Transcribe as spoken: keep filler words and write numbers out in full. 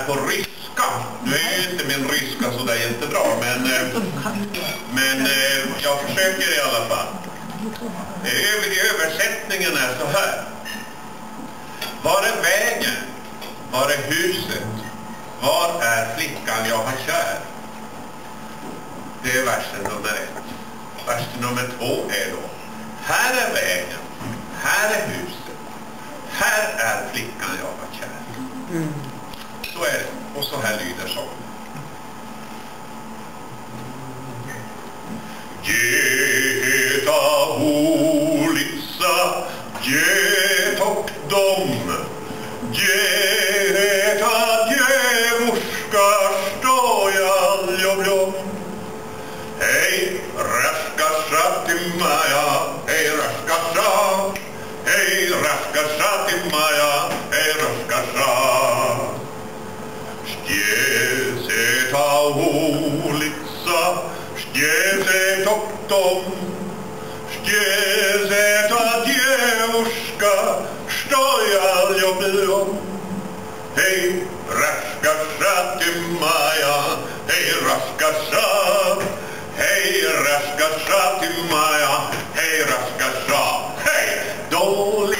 på ryska. Nu är ju inte min ryska så där jättebra, men, eh, men eh, jag försöker i alla fall. Över, översättningen är så här. Var är vägen? Var är huset? Var är flickan jag har kär? Det är versen nummer ett. Vers nummer två är då: här är vägen, här är huset, här är flickan jag var kär. Mm. Så är det. Och så här lyder sången. Geta ulica, getok dom, geta djevurska, stoja ljubljom. Hej, raskasa till maja, hej raskasa, hej raskasa till maja, hej raskasa. Stjese ta ulica, stjese toktom, stjese ta djevurska, stoja ljubljom. Hej, raskasa till maja, hej raskasa, hej raskasa till maja, hej raskasa, hej! Dålig